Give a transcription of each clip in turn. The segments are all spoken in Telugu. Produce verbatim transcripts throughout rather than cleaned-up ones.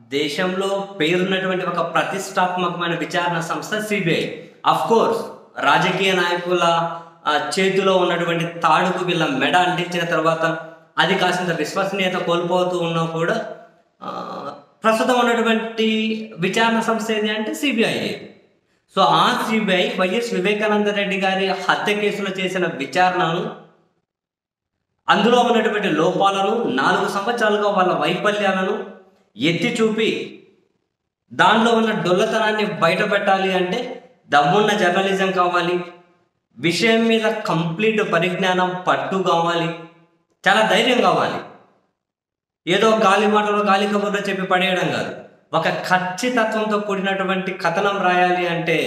దేశంలో పేరున్నటువంటి ఒక ప్రతిష్టాత్మకమైన విచారణ సంస్థ సిబిఐ. అఫ్ కోర్స్ రాజకీయ నాయకుల ఆ, చేతిలో ఉన్నటువంటి తాడుకు వీళ్ళ మెడ అంటించిన తర్వాత అది కాసింత విశ్వసనీయత కోల్పోతూ ఉన్నా కూడా ఆ, ప్రస్తుతం ఉన్నటువంటి విచారణ సంస్థ ఏది అంటే సిబిఐ. సో ఆ సిబిఐ వైఎస్ వివేకానంద రెడ్డి గారి హత్య కేసులో చేసిన విచారణను, అందులో ఉన్నటువంటి లోపాలను, నాలుగు సంవత్సరాలుగా వాళ్ళ వైఫల్యాలను ఎత్తి చూపి దానిలో ఉన్న డొల్లతనాన్ని బయట పెట్టాలి అంటే దమ్మున్న జర్నలిజం కావాలి, విషయం మీద కంప్లీట్ పరిజ్ఞానం, పట్టు కావాలి, చాలా ధైర్యం కావాలి. ఏదో గాలి మాటలో గాలి కబుర్లో చెప్పి పడేయడం కాదు. ఒక ఖచ్చితత్వంతో కూడినటువంటి కథనం రాయాలి అంటే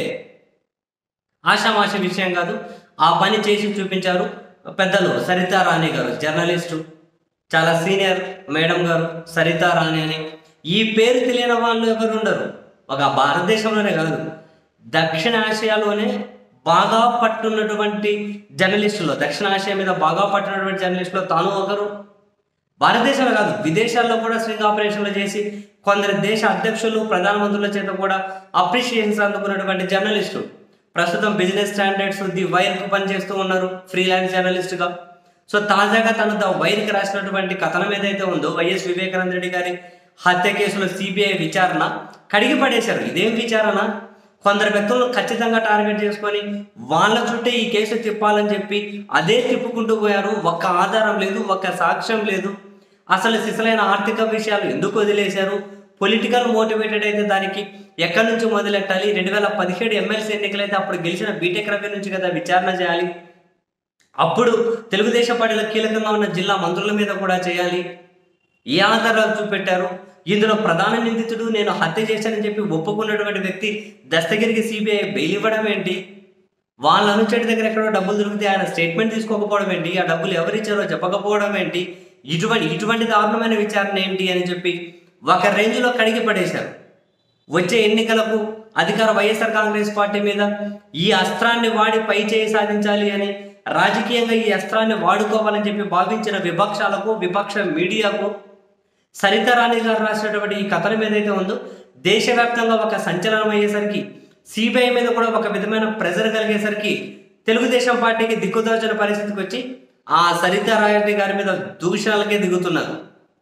ఆషామాషి విషయం కాదు. ఆ పని చేసి చూపించారు పెద్దలు సరితా రాణి గారు, జర్నలిస్టు, చాలా సీనియర్ మేడం గారు సరితా రాణి అని. ఈ పేరు తెలియని వాళ్ళు ఎవరు ఉండరు. ఒక భారతదేశంలోనే కాదు, దక్షిణ ఆసియాలోనే బాగా పట్టున్నటువంటి జర్నలిస్టులో, దక్షిణ ఆసియా మీద బాగా పట్టున్నటువంటి జర్నలిస్టులో తాను ఒకరు. భారతదేశంలో కాదు, విదేశాల్లో కూడా స్ట్రింగ్ ఆపరేషన్లు చేసి కొందరు దేశ అధ్యక్షులు, ప్రధానమంత్రుల చేత కూడా అప్రిషియేషన్స్ అందుకున్నటువంటి జర్నలిస్టు. ప్రస్తుతం బిజినెస్ స్టాండర్డ్స్, ది వైర్కు పనిచేస్తూ ఉన్నారు ఫ్రీలాన్స్ జర్నలిస్టుగా. సో తాజాగా తను ద వైర్కి రాసినటువంటి కథనం ఏదైతే ఉందో, వైఎస్ వివేకానంద రెడ్డి గారి హత్య కేసులో సిబిఐ విచారణ కడిగి పడేశారు. ఇదేం విచారణ? కొందరు వ్యక్తులను ఖచ్చితంగా టార్గెట్ చేసుకొని వాళ్ళ చుట్టే ఈ కేసు తిప్పాలని చెప్పి అదే తిప్పుకుంటూ పోయారు. ఒక్క ఆధారం లేదు, ఒక్క సాక్ష్యం లేదు. అసలు సిసలైన ఆర్థిక విషయాలు ఎందుకు వదిలేశారు? పొలిటికల్ మోటివేటెడ్ అయితే దానికి ఎక్కడి నుంచి మొదలెట్టాలి? రెండు వేల పదిహేడు ఎమ్మెల్సీ ఎన్నికలైతే అప్పుడు గెలిచిన బీటెక్ రవి నుంచి కదా విచారణ చేయాలి. అప్పుడు తెలుగుదేశం పార్టీలో కీలకంగా ఉన్న జిల్లా మంత్రుల మీద కూడా చేయాలి. ఏ ఆధారాలు చూపెట్టారు? ఇందులో ప్రధాన నిందితుడు నేను హత్య చేశానని చెప్పి ఒప్పుకున్నటువంటి వ్యక్తి దస్తగిరికి సిబిఐ బెయిల్ ఇవ్వడం ఏంటి? వాళ్ళ అనుచరుడి దగ్గర ఎక్కడో డబ్బులు దొరికితే ఆయన స్టేట్మెంట్ తీసుకోకపోవడం ఏంటి? ఆ డబ్బులు ఎవరిచ్చారో చెప్పకపోవడం ఏంటి? ఇటువంటి ఇటువంటి దారుణమైన విచారణ ఏంటి అని చెప్పి ఒక రేంజ్లో కడిగి పడేశారు. వచ్చే ఎన్నికలకు అధికార వైఎస్ఆర్ కాంగ్రెస్ పార్టీ మీద ఈ అస్త్రాన్ని వాడి పై చేయి సాధించాలి అని, రాజకీయంగా ఈ అస్త్రాన్ని వాడుకోవాలని చెప్పి భావించిన విపక్షాలకు, విపక్ష మీడియాకు సరితా రాణి గారు రాసినటువంటి ఈ కథనం ఏదైతే ఉందో దేశవ్యాప్తంగా ఒక సంచలనం అయ్యేసరికి, సిబిఐ మీద కూడా ఒక విధమైన ప్రెజర్ కలిగేసరికి తెలుగుదేశం పార్టీకి దిక్కుదోచని పరిస్థితికి వచ్చి ఆ సరితా రాణి గారి మీద దూషణలకే దిగుతున్నారు.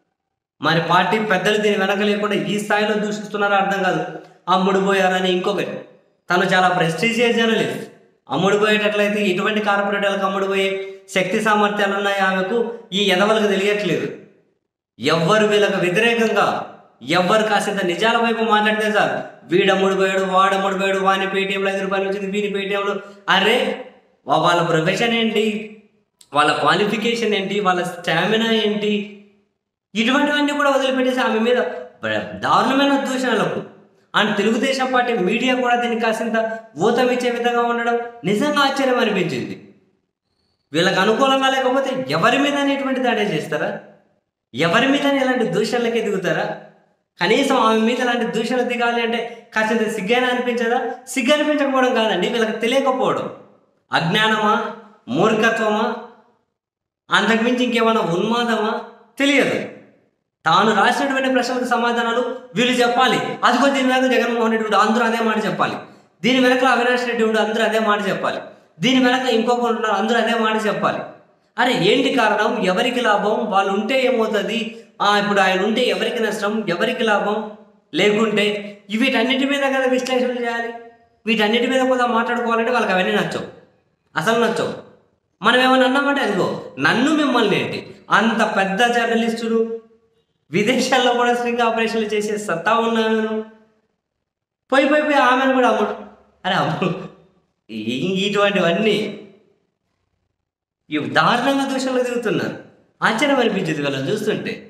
మరి పార్టీ పెద్దలు దీని వెనక లేకుండా ఈ స్థాయిలో దూషిస్తున్నారో అర్థం కాదు. అమ్ముడుపోయారని ఇంకొకటి, తను చాలా ప్రెస్టీజియస్ జర్నలిస్ట్. అమ్ముడుపోయేటట్లయితే ఇటువంటి కార్పొరేటర్లకు అమ్ముడుపోయే శక్తి సామర్థ్యాలు ఉన్నాయి ఆమెకు, ఈ ఎదవలకు తెలియట్లేదు. ఎవ్వరు వీళ్ళకు వ్యతిరేకంగా ఎవ్వరు కాసింత నిజాల వైపు మాట్లాడితే సార్, వీడమ్ముడుపోయాడు, వాడమ్ముడుపోయాడు, వాని పేటీఎంలో ఐదు రూపాయలు వచ్చింది, వీని పేటీఎంలో, అరే వాళ్ళ ప్రొఫెషన్ ఏంటి, వాళ్ళ క్వాలిఫికేషన్ ఏంటి, వాళ్ళ స్టామినా ఏంటి, ఇటువంటివన్నీ కూడా వదిలిపెట్టేసి ఆమె మీద దారుణమైన దూషణలకు అండ్ తెలుగుదేశం పార్టీ మీడియా కూడా దీనికి కాసింత ఊతమిచ్చే విధంగా ఉండడం నిజంగా ఆశ్చర్యం అనిపించింది. వీళ్ళకి అనుకూలంగా లేకపోతే ఎవరి మీద ఇటువంటి దాడే చేస్తారా? ఎవరి మీద ఇలాంటి దూషణలకే దిగుతారా? కనీసం ఆమె మీద ఇలాంటి దూషణలు దిగాలి అంటే కాసింత సిగ్గైనా అనిపించదా? సిగ్గు అనిపించకపోవడం కాదండి, వీళ్ళకి తెలియకపోవడం. అజ్ఞానమా, మూర్ఖత్వమా, అంతకుమించి ఇంకేమైనా ఉన్మాదమా తెలియదు. తాను రాసినటువంటి ప్రశ్నలకు సమాధానాలు వీళ్ళు చెప్పాలి. అదిగో దీని వెనక జగన్మోహన్ రెడ్డి ఉండు, అందరూ అదే మాట చెప్పాలి. దీని వెనక అవినాష్ రెడ్డి ఉండు, అందరూ అదే మాట చెప్పాలి. దీని వెనక ఇంకొకరు ఉన్నారు, అందరూ అదే మాట చెప్పాలి. అరే ఏంటి కారణం? ఎవరికి లాభం? వాళ్ళు ఉంటే ఏమవుతుంది? ఇప్పుడు ఆయన ఉంటే ఎవరికి నష్టం, ఎవరికి లాభం? లేకుంటే వీటన్నిటి మీద కదా విశ్లేషణ చేయాలి. వీటన్నిటి మీద కూడా మాట్లాడుకోవాలంటే వాళ్ళకి అవన్నీ నచ్చవు, అసలు నచ్చవు. మనం ఏమన్నా అన్నామంటే అదిగో నన్ను మిమ్మల్ని ఏంటి, అంత పెద్ద జర్నలిస్టులు, విదేశాల్లో కూడా స్ట్రింగ్ ఆపరేషన్లు చేసే సత్తా ఉన్నాను, పోయి పోయి పోయి ఆమెను కూడా అమ్ముడు. అరే అమ్ముడు, ఇటువంటివన్నీ ఇవి దారుణంగా దూషణలు తిరుగుతున్నారు. ఆశ్చర్యం అనిపించింది వాళ్ళని చూస్తుంటే.